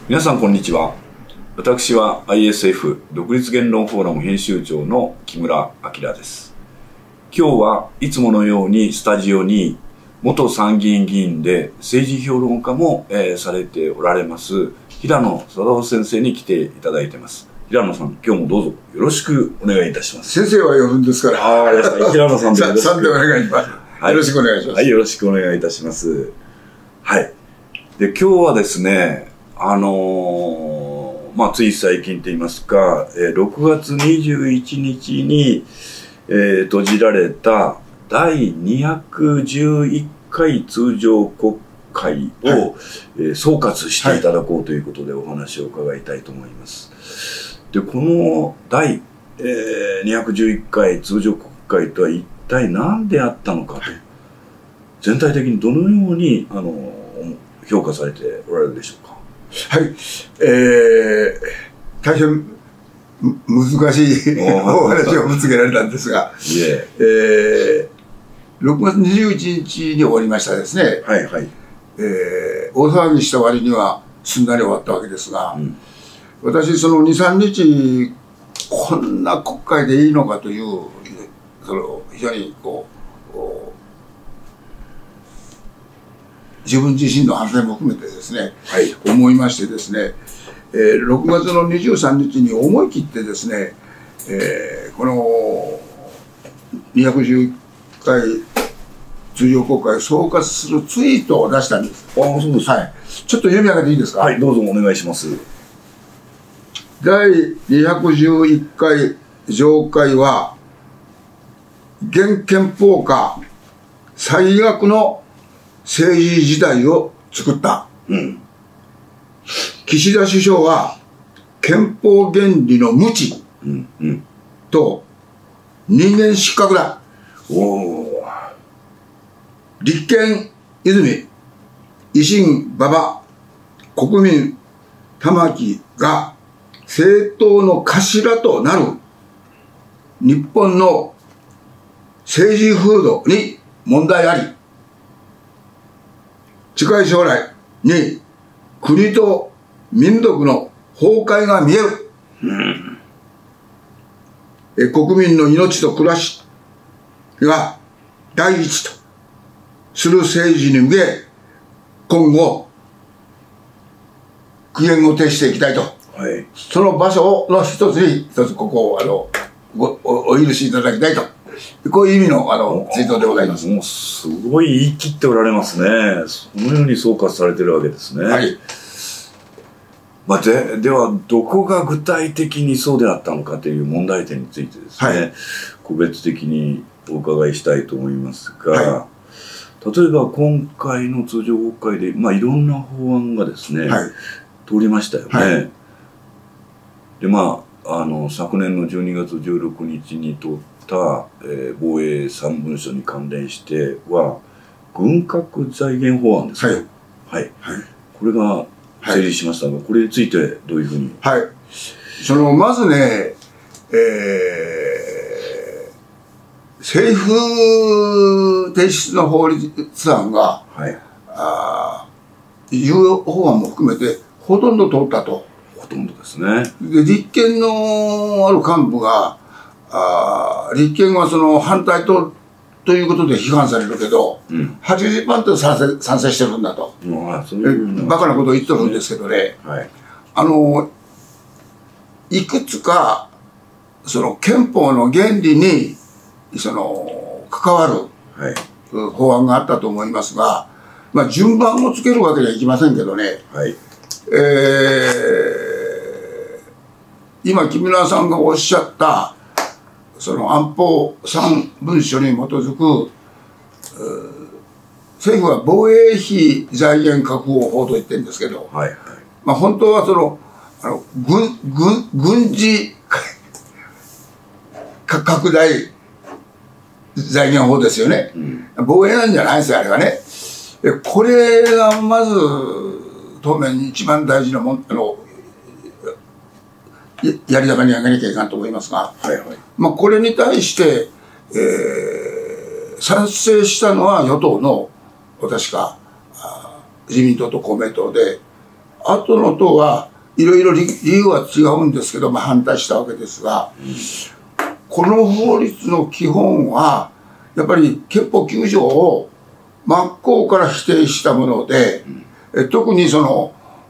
皆さんこんにちは。私は ISF 独立言論フォーラム編集長の木村明です。今日はいつものようにスタジオに元参議院議員で政治評論家も、されておられます平野貞夫先生に来ていただいています。平野さん、今日もどうぞよろしくお願いいたします。 先生は呼ぶんですから。 ありがとうございます。平野さんでよろしく。 さんでお願いします。はい、よろしくお願いします。 はい、よろしくお願いいたします。はい。で、今日はですね、つい最近と言いますか、6月21日に、閉じられた第211回通常国会を、総括していただこうということでお話を伺いたいと思います。で、この第、211回通常国会とは一体何であったのかと、全体的にどのように評価されておられるでしょうか。 はい、大変難しいお話をぶつけられたんですが、6月21日に終わりましたですね。 はいはい。 大騒ぎした割にはすんなり終わったわけですが、私その2、3日こんな国会でいいのかという、非常に自分自身の反省も含めてですね、思いましてですね、6月の23日に思い切ってですね、この211回通常国会を総括するツイートを出したんです。 ああ、そうです。 はい。ちょっと読み上げていいですか。 はい、どうぞお願いします。 第211回上会は、現憲法下最悪の政治時代を作った。岸田首相は憲法原理の無知と人間失格だ。立憲泉、維新馬場、国民玉木が政党の頭となる日本の政治風土に問題あり、近い将来に国と民族の崩壊が見える。国民の命と暮らしが第一とする政治に向け、今後苦言を呈していきたいと、その場所の一つここをお許しいただきたいと、こういう意味のツイートでございます。 もうすごい言い切っておられますね。そのように総括されてるわけですね。はい。ではどこが具体的にそうであったのかという問題点についてですね、個別的にお伺いしたいと思いますが、例えば今回の通常国会で、いろんな法案がですね、通りましたよね。で、昨年の12月16日に通った防衛3文書に関連しては軍拡財源法案ですか。これが成立しましたが、これについてどういうふうに。 まずね、政府提出の法律案が、重要法案も含めてほとんど通ったと。 ほとんどですね。 で、立憲のある幹部が、立憲はその反対ということで批判されるけど、80% 賛成してるんだと。バカなことを言ってるんですけどね、いくつか、その憲法の原理に、関わる法案があったと思いますが、順番をつけるわけにはいきませんけどね、今、木村さんがおっしゃった、その安保3文書に基づく、政府は防衛費財源確保法と言ってるんですけど、本当は軍事拡大財源法ですよね。防衛なんじゃないですよ、あれはね。これがまず、当面一番大事なやり玉に上げなきゃいかんと思いますが、これに対して、賛成したのは与党の、確か自民党と公明党で、 後の党はいろいろ理由は違うんですけど、反対したわけですが、この法律の基本はやっぱり憲法9条を真っ向から否定したもので、特にその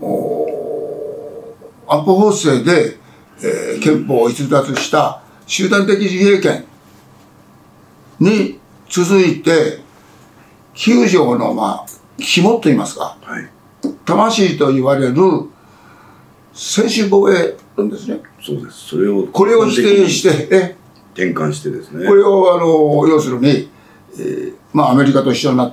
安保法制で、憲法を逸脱した集団的自衛権に続いて9条の肝といいますか、 はい、 魂と言われる専守防衛論ですね。 そうです。それをこれを否定して転換してですね。 これを要するに、アメリカと一緒になって、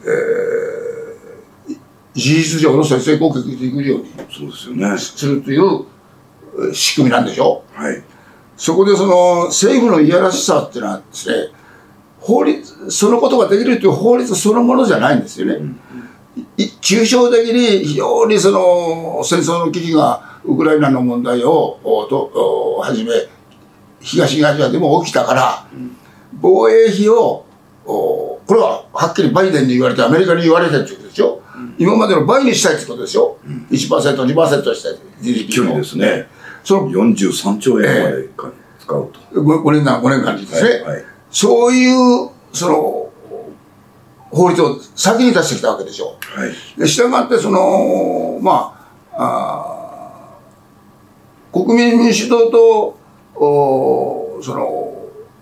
事実上の先制攻撃できるようにそうですよね。 するという仕組みなんでしょう。 はい。 そこでその政府のいやらしさっていうのはですね、法律そのことができるという法律そのものじゃないんですよね。抽象的に非常にその戦争の危機がウクライナの問題をはじめ東アジアでも起きたから、防衛費をこれははっきりバイデンに言われてアメリカに言われてるってことですよ。今までの倍にしたいってことですよ。1%、2% したい GDP のですね。その43兆円まで使うと。 5年間ですね。 はい。 そういうその法律を先に出してきたわけでしょう。 はい。 で、したがってその国民民主党とその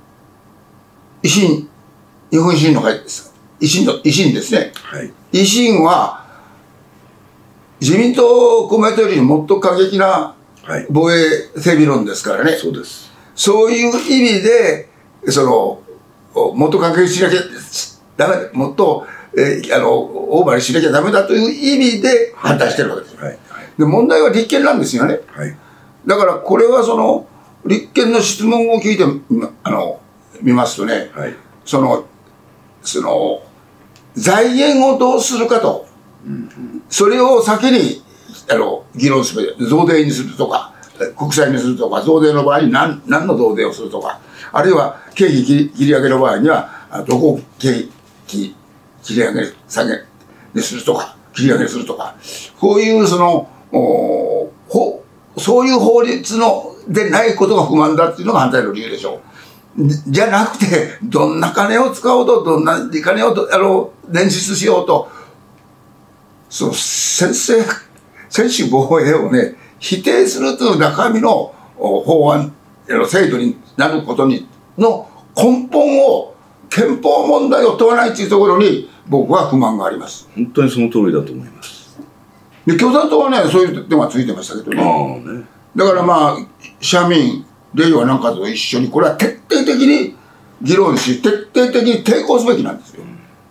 日本維新の会です。維新ですね。 はい。 維新は自民党公明党よりもっと過激な防衛整備論ですからね。 そうです。そういう意味でそのもっと過激しなきゃダメ、もっと、オーバーにしなきゃダメだという意味で反対してるわけです。 はい。 で、問題は立憲なんですよね。 はい。 だからこれはその立憲の質問を聞いて見ますとね、 はい、 その財源をどうするかと、それを先に議論する、増税にするとか国債にするとか、増税の場合に何の増税をするとか、あるいは経費切り上げの場合にはどこを経費切り上げ下げにするとか、切り上げにするとか、こういうそういう法律でないことが不満だっていうのが反対の理由でしょう。じゃなくて、どんな金を使おうと、どんな金を捻出しようと、その専守防衛をね、否定するという中身の法案、制度になることの根本を、憲法問題を問わないというところに僕は不満があります。 本当にその通りだと思います。 で、共産党はね、そういう点はついてましたけどね。だから社民、令和なんかと一緒に、これは徹底的に議論し、徹底的に抵抗すべきなんですよ。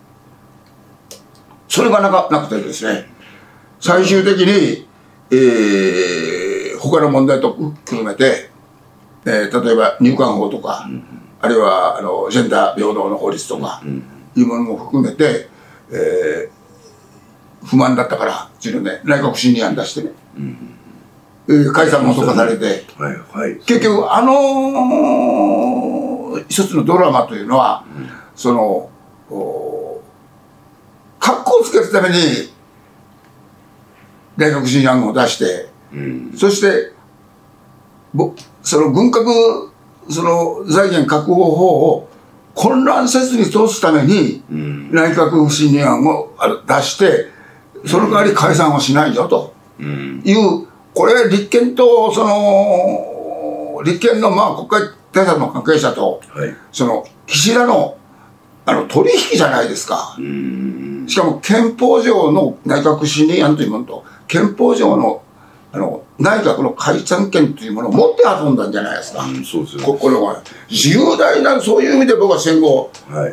それがなくてですね、最終的に、他の問題と含めて、例えば入管法とか、あるいはジェンダー平等の法律とかいうものも含めて、不満だったから内閣不信任案出してね、解散もとかされて、結局一つのドラマというのは、その格好をつけるために内閣不信任案を出して、そしてその軍拡財源確保法を混乱せずに通すために内閣不信任案を出して、その代わり解散をしないよという、これ立憲と立憲の国会対策の関係者と、岸田の取引じゃないですか。しかも憲法上の内閣不信任案というものと、憲法上の内閣の解散権というものを持って遊んだんじゃないですか。 そうですよ。 これは重大な、そういう意味で僕は戦後、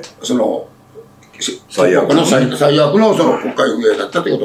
最悪のその国会運営だったということ。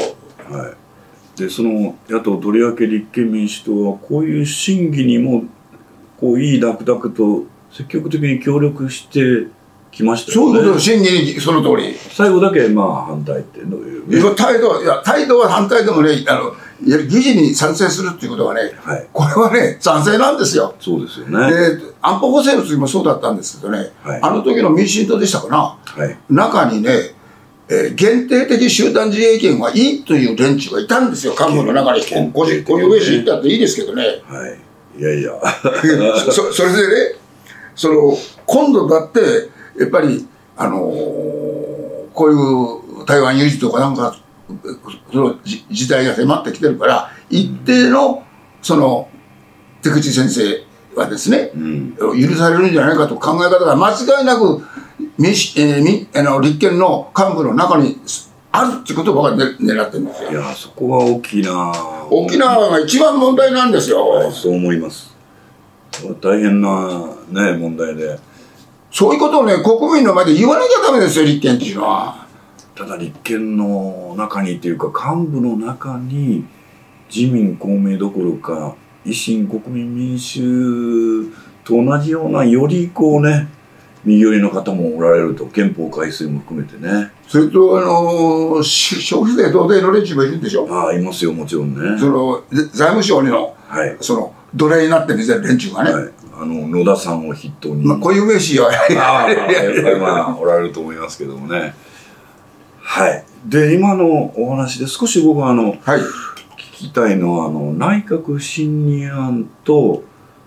で、その野党とりわけ立憲民主党はこういう審議にもいい楽々と積極的に協力してきましたよね。 そういうこと、審議にその通り。 最後だけ反対ってどういう、 態度は反対でもね、議事に賛成するっていうことはね、これはね、賛成なんですよ。 そうですよね。 で、安保法制の時もそうだったんですけどね、あの時の民進党でしたかな、中にね、 限定的集団自衛権はいいという連中がいたんですよ、幹部の中に。こういう名詞言ったっていいですけどね。 はい。いやいや。 それでね、今度だって、やっぱり、こういう台湾有事とかなんか、その時代が迫ってきてるから、一定の、出口先生はですね、許されるんじゃないかと考え方が間違いなく、立憲の幹部の中にあるっていうことを僕は狙ってるんですよ。 いや、そこは沖縄が一番問題なんですよ。 はい、そう思います。大変なね、問題で。 そういうことをね、国民の前で言わなきゃダメですよ、立憲っていうのは。 ただ立憲の中にっていうか、幹部の中に、自民、公明どころか、維新、国民民主と同じような、よりこうね、右寄りの方もおられると、憲法改正も含めてね。 それと、消費税増税の連中もいるんでしょ。 ああ、いますよ、もちろんね。 財務省の、 はい、 奴隷になってる連中がね。はい、 野田さんを筆頭に。 まあ、こういう名詞は、 おられると思いますけどもね。はい。で、今のお話で少し僕ははい、聞きたいのは、内閣不信任案と、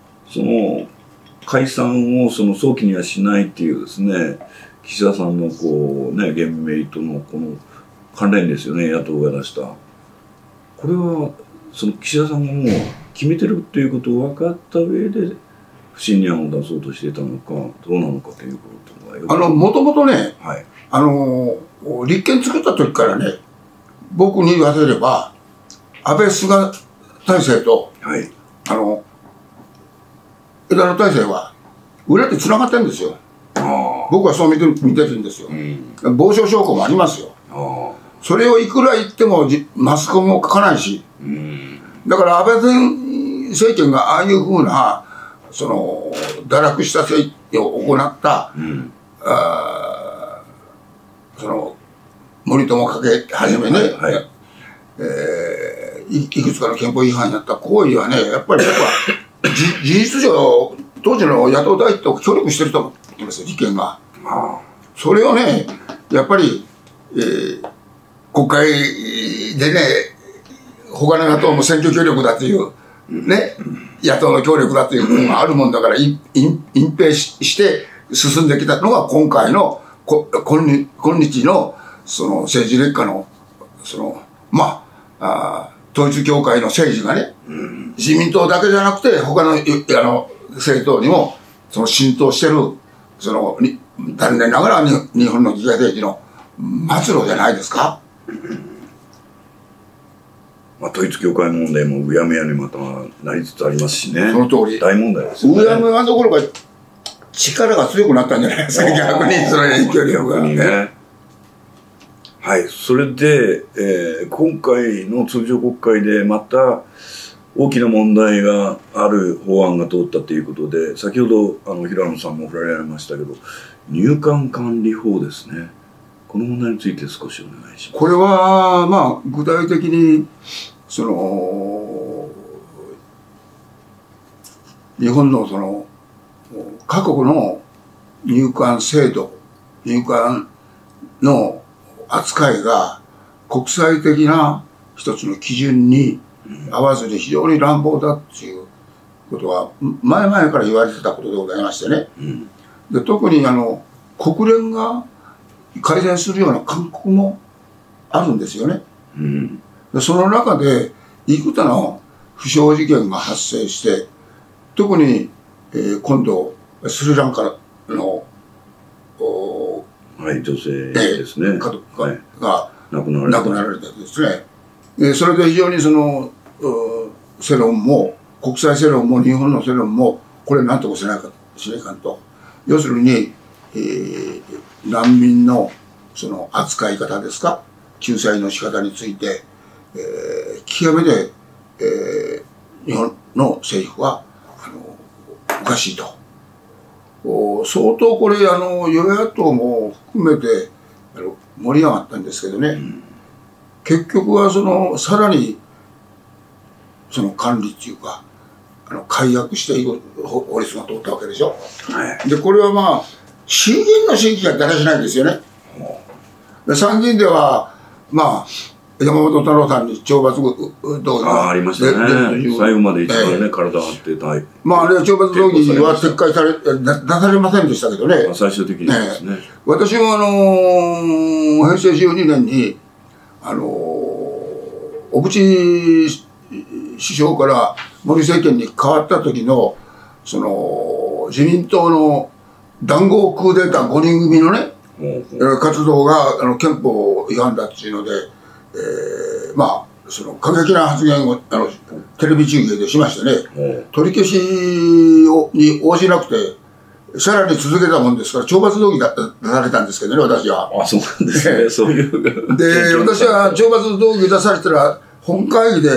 解散を早期にはしないっていうですね、岸田さんの現メリットのこの関連ですよね、野党が出した。これは、岸田さんがもう決めてるっていうことを分かった上で、不信任案を出そうとしていたのか、どうなのかということが。 もともとね、 はい、 立憲作った時からね、僕に言わせれば、安倍菅体制と、 はい、 枝野体制は裏で繋がってるんですよ。僕はそう見てるんですよ。傍聴証拠もありますよ。それをいくら言ってもマスコミも書かないし、だから安倍前政権がああいうふうな堕落した政権を行った、森友かけはじめね、いくつかの憲法違反になった行為はね、やっぱり僕は事実上、当時の野党第一と協力してると思ってますよ、立憲が。それをね、やっぱり、国会でね、他の野党も選挙協力だっていう、ね、野党の協力だっていうのがあるもんだから、隠蔽して進んできたのが今回の、今日の、政治劣化の、統一教会の政治がね、自民党だけじゃなくて、他の政党にも、浸透してる、残念ながら日本の議会政治の末路じゃないですか。 統一教会問題もうやむやにまたなりつつありますしね。 その通り。 大問題ですよね。 うやむやどころか、力が強くなったんじゃないですか、逆に、それ影響力がね。 はい、それで、今回の通常国会でまた大きな問題がある法案が通ったということで、先ほど平野さんも触れられましたけど、入管管理法ですね。この問題について少しお願いします。 これは、具体的に、日本の各国の入管制度、入管の扱いが国際的な一つの基準に合わずに非常に乱暴だっていうことは前々から言われてたことでございましてね。で、特に国連が改善するような勧告もあるんですよね。で、その中で幾多の不祥事件が発生して、特に、今度スリランカのはい、女性ですね。 が亡くなられたですね。それで非常に世論も、国際世論も日本の世論も、これ何とかしないかんと。要するに、難民の扱い方ですか、救済の仕方について、極めて、日本の政府は、おかしいと。相当これ与野党も含めて盛り上がったんですけどね、結局はさらに管理っていうか改悪していく法律が通ったわけでしょ。でこれは審議員の審議がだらしないんですよね。 参議院では、まあ、山本太郎さんに懲罰動議がありましたね。最後まで一番ね、体張ってたい。 まあ、あれは懲罰動議は撤回され、出されませんでしたけどね。 最終的にですね。 私も平成12年に、小渕首相から森政権に変わった時の、自民党の談合クーデター5人組のね、活動が憲法違反だっていうので、まあ、過激な発言をテレビ中継でしましてね、取り消しに応じなくて、さらに続けたもんですから、懲罰動議出されたんですけどね、私は。 あ、そうなんですね、そういう。 で、私は懲罰動議出されたら、本会議で、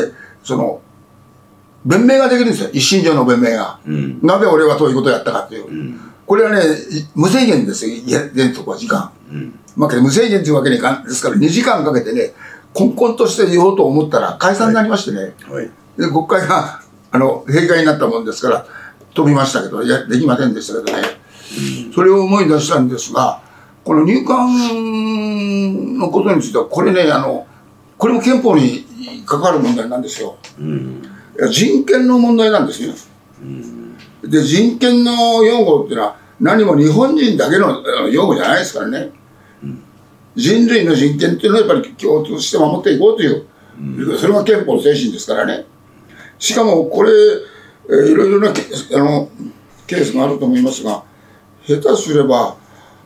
弁明ができるんですよ、一審上の弁明が。なぜ俺はそういうことをやったかっていう。これはね、無制限ですよ、原則は時間。まあ、無制限というわけにいかんですから、2時間かけてね、根本として言おうと思ったら解散になりましてね、で国会が閉会になったもんですから飛びましたけど、できませんでしたけどね、それを思い出したんですが、この入管のことについては、これね、これも憲法に関わる問題なんですよ。人権の問題なんですよ。で、人権の擁護っていうのは、何も日本人だけの擁護じゃないですからね。人類の人権っていうのはやっぱり共通して守っていこうという、それが憲法の精神ですからね。しかもこれ、いろいろなケースがあると思いますが、下手すれば、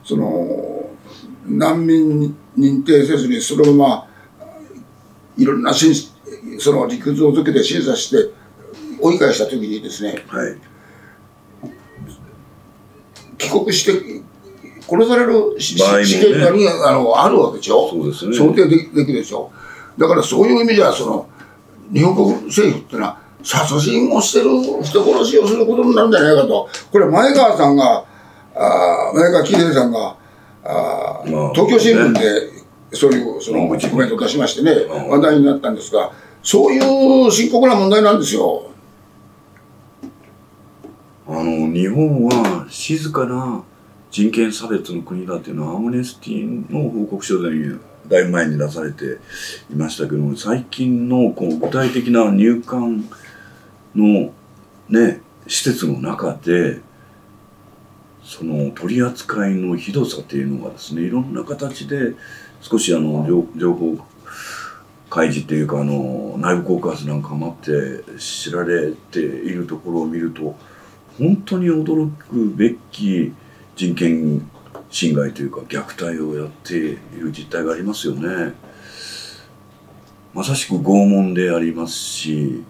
難民認定せずに、そのまま、いろんな理屈を解けて審査して、追い返したときにですね、帰国して、殺される試験があるわけでしょ。そうですね。想定できるでしょ。だからそういう意味では、日本国政府っていうのは、殺人をしてる、人殺しをすることになるんじゃないかと。これ、前川喜平さんが、東京新聞で、そういう、コメントを出しましてね、話題になったんですが、そういう深刻な問題なんですよ。 日本は静かな人権差別の国だっていうのはアムネスティの報告書でだいぶ前に出されていましたけども、最近のこの具体的な入管のね施設の中で取り扱いのひどさっていうのがですね、いろんな形で少し情報開示っていうか内部告発なんかもあって知られているところを見ると、本当に驚くべき人権侵害というか虐待をやっている実態がありますよね。まさしく拷問でありますし、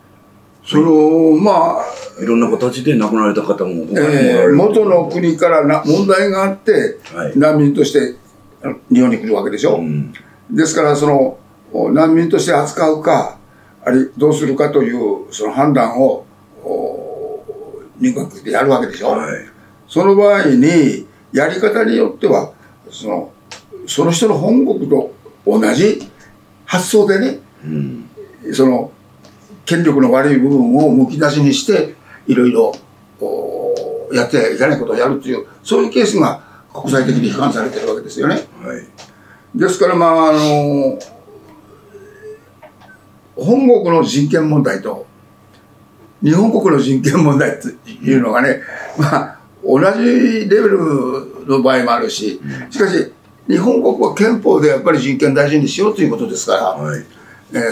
まあいろんな形で亡くなられた方も元の国から問題があって、難民として日本に来るわけでしょ。ですから難民として扱うかどうするかという判断を入管局でやるわけでしょ。その場合にやり方によってはその人の本国と同じ発想でね、権力の悪い部分をむき出しにしていろいろやってはいけないことをやるという、そういうケースが国際的に批判されているわけですよね。ですから本国の人権問題と日本国の人権問題というのがね、同じレベルの場合もあるし、しかし日本国は憲法でやっぱり人権大事にしようということですから、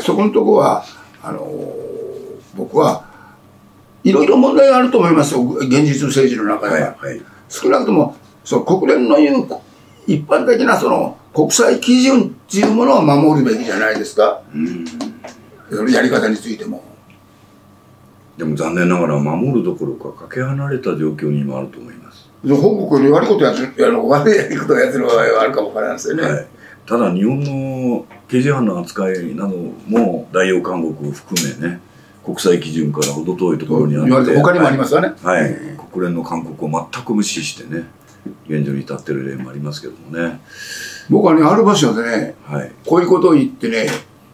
そこのところは僕はいろいろ問題があると思いますよ、現実政治の中では。少なくとも国連の言う一般的な国際基準っていうものは守るべきじゃないですか、やり方についても。 でも残念ながら守るどころかかけ離れた状況に今あると思います。 本国より悪いことやってる、悪いやり方をやってる場合はあるかもわからないですよね。 ただ日本の刑事犯の扱いなども代用監獄を含めね、国際基準から程遠いところにあって、 他にもありますよね。 国連の勧告を全く無視してね、現状に至ってる例もありますけどもね。 僕はね、ある場所でね、こういうことを言ってね、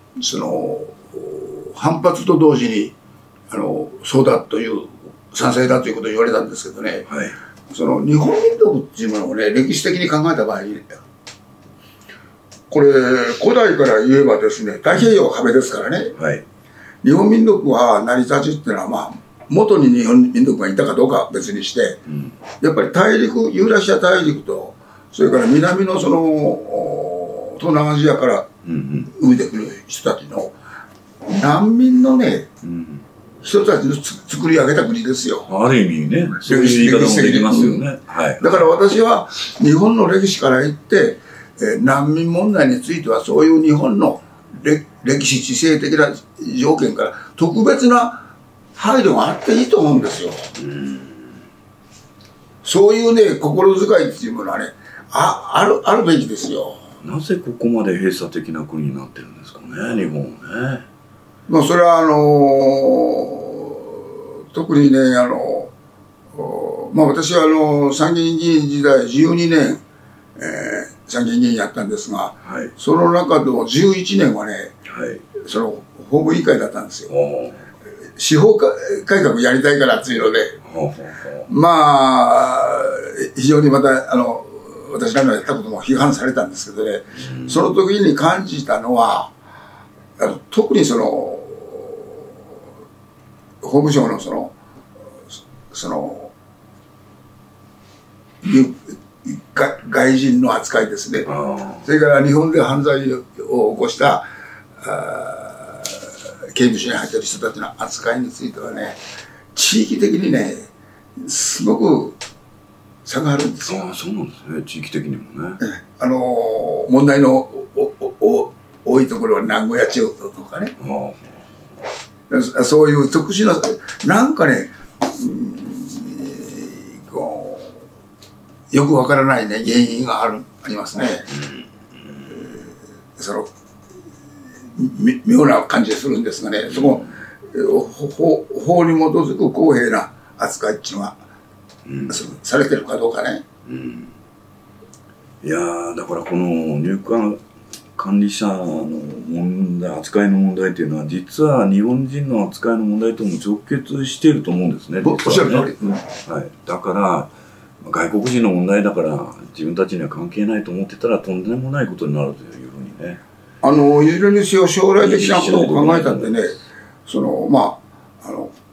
反発と同時にそうだという賛成だということを言われたんですけどね、日本民族っていうものをね、歴史的に考えた場合に、 これ古代から言えばですね、太平洋壁ですからね、 はい、 日本民族は成り立ちっていうのは、まあ元に日本民族がいたかどうかは別にして、やっぱり大陸、ユーラシア大陸と、それから南のその東南アジアから浮いてくる人たちの難民のね、人たちの作り上げた国ですよ。 ある意味ね、そういう言い方もできますよね。 だから私は日本の歴史から言って、難民問題についてはそういう日本の歴史地政的な条件から特別な配慮があっていいと思うんですよ。そういうね、心遣いっていうものはね、あるべきですよ。 なぜここまで閉鎖的な国になってるんですかね、日本はね。 まあそれは特にね、まあ私は参議院議員時代12年、参議院議員やったんですが、はい、その中の11年はね、はい、その法務委員会だったんですよ。司法改革やりたいからっていうので、まあ非常にまた私らのやったことも批判されたんですけどね、その時に感じたのは、特にその法務省のその外人の扱いですね。それから日本で犯罪を起こした刑務所に入っている人たちの扱いについてはね、地域的にね、すごく差があるんですよ。 そうなんですね、地域的にもね。 問題の多いところは名古屋地方とかね。そういう特殊な、なんかね、よくわからないね、原因がありますね。その妙な感じがするんですがね、その法に基づく公平な扱いっていうのは、されてるかどうかね。 いやー、だからこの入管管理者の問題、扱いの問題っていうのは、実は日本人の扱いの問題とも直結していると思うんですね。 おっしゃる通り。 はい。だから外国人の問題だから自分たちには関係ないと思ってたらとんでもないことになるというふうにね。 いずれにせよ将来的なことを考えたってね、まあ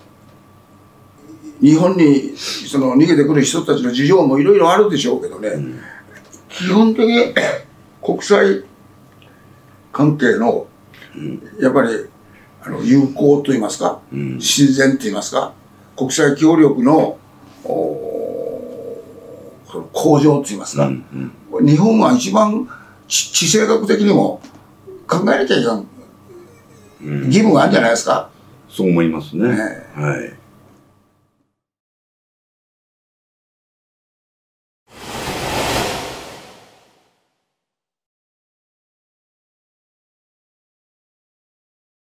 日本に逃げてくる人たちの事情もいろいろあるでしょうけどね、基本的に国際関係のやっぱり友好といいますか、親善といいますか、国際協力の向上といいますか、日本は一番地政学的にも考えなきゃいけない義務があるんじゃないですか。 そう思いますね。はい。